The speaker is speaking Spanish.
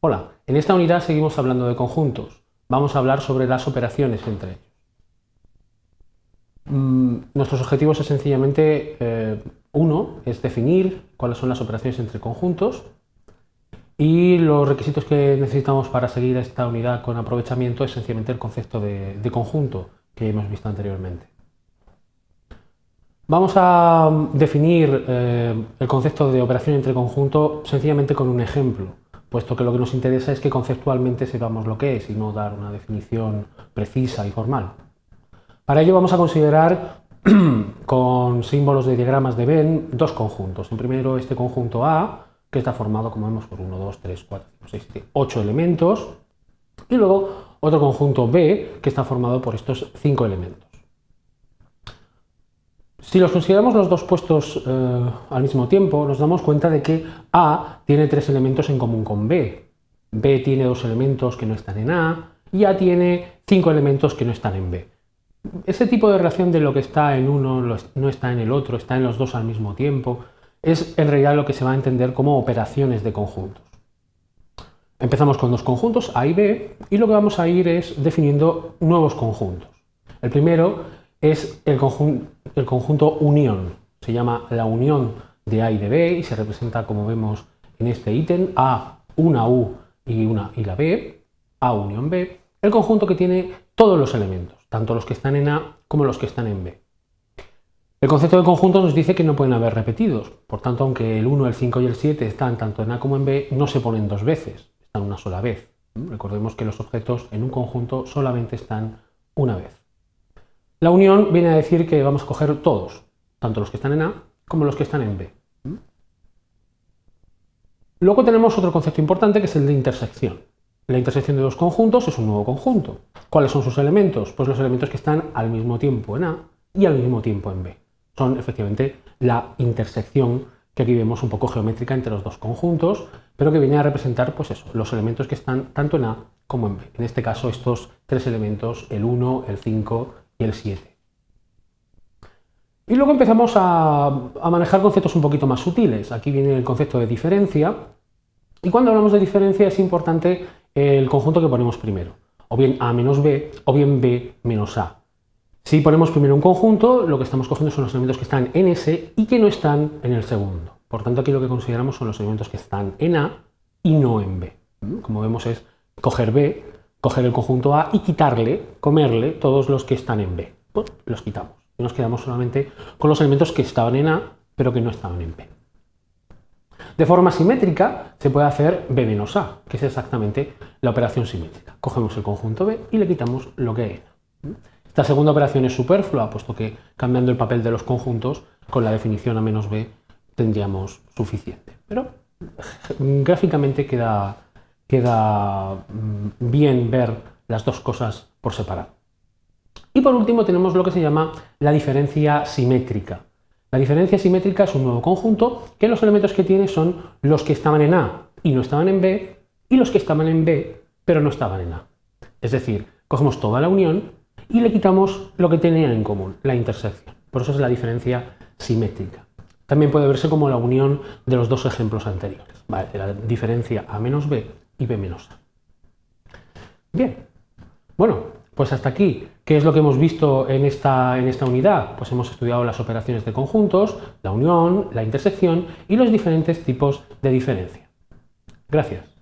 Hola, en esta unidad seguimos hablando de conjuntos. Vamos a hablar sobre las operaciones entre ellos. Nuestros objetivos es sencillamente, uno, es definir cuáles son las operaciones entre conjuntos y los requisitos que necesitamos para seguir esta unidad con aprovechamiento es sencillamente el concepto de conjunto que hemos visto anteriormente. Vamos a definir el concepto de operación entre conjunto sencillamente con un ejemplo, puesto que lo que nos interesa es que conceptualmente sepamos lo que es y no dar una definición precisa y formal. Para ello vamos a considerar con símbolos de diagramas de Venn dos conjuntos. En primero este conjunto A, que está formado, como vemos, por 1, 2, 3, 4, 5, 6, 7, 8 elementos, y luego otro conjunto B, que está formado por estos 5 elementos. Si los consideramos los dos puestos al mismo tiempo, nos damos cuenta de que A tiene 3 elementos en común con B. B tiene 2 elementos que no están en A y A tiene 5 elementos que no están en B. Ese tipo de relación de lo que está en uno no está en el otro, está en los dos al mismo tiempo, es en realidad lo que se va a entender como operaciones de conjuntos. Empezamos con dos conjuntos, A y B, y lo que vamos a ir es definiendo nuevos conjuntos. El primero es el conjunto unión. Se llama la unión de A y de B y se representa, como vemos en este ítem, A, una U y la B, A unión B, el conjunto que tiene todos los elementos, tanto los que están en A como los que están en B. El concepto de conjunto nos dice que no pueden haber repetidos, por tanto, aunque el 1, el 5 y el 7 están tanto en A como en B, no se ponen dos veces, están una sola vez. Recordemos que los objetos en un conjunto solamente están una vez. La unión viene a decir que vamos a coger todos, tanto los que están en A como los que están en B. Luego tenemos otro concepto importante que es el de intersección. La intersección de dos conjuntos es un nuevo conjunto. ¿Cuáles son sus elementos? Pues los elementos que están al mismo tiempo en A y al mismo tiempo en B. Son efectivamente la intersección que aquí vemos un poco geométrica entre los dos conjuntos, pero que viene a representar pues eso, los elementos que están tanto en A como en B. En este caso estos 3 elementos, el 1, el 5 y el 7. Y luego empezamos a manejar conceptos un poquito más sutiles. Aquí viene el concepto de diferencia. Y cuando hablamos de diferencia es importante el conjunto que ponemos primero. O bien A menos B, o bien B menos A. Si ponemos primero un conjunto, lo que estamos cogiendo son los elementos que están en ese y que no están en el segundo. Por tanto, aquí lo que consideramos son los elementos que están en A y no en B. Como vemos es coger B, coger el conjunto A y quitarle, comerle todos los que están en B. Pues los quitamos y nos quedamos solamente con los elementos que estaban en A pero que no estaban en B. De forma simétrica se puede hacer B menos A, que es exactamente la operación simétrica. Cogemos el conjunto B y le quitamos lo que hay en A. Esta segunda operación es superflua, puesto que cambiando el papel de los conjuntos, con la definición A menos B tendríamos suficiente. Pero gráficamente queda bien ver las dos cosas por separado. Y por último tenemos lo que se llama la diferencia simétrica. La diferencia simétrica es un nuevo conjunto que los elementos que tiene son los que estaban en A y no estaban en B, y los que estaban en B pero no estaban en A. Es decir, cogemos toda la unión y le quitamos lo que tenían en común, la intersección. Por eso es la diferencia simétrica. También puede verse como la unión de los dos ejemplos anteriores, ¿vale? La diferencia A menos B y B menos A. Bien, bueno, pues hasta aquí. ¿Qué es lo que hemos visto en esta unidad? Pues hemos estudiado las operaciones de conjuntos, la unión, la intersección y los diferentes tipos de diferencia. Gracias.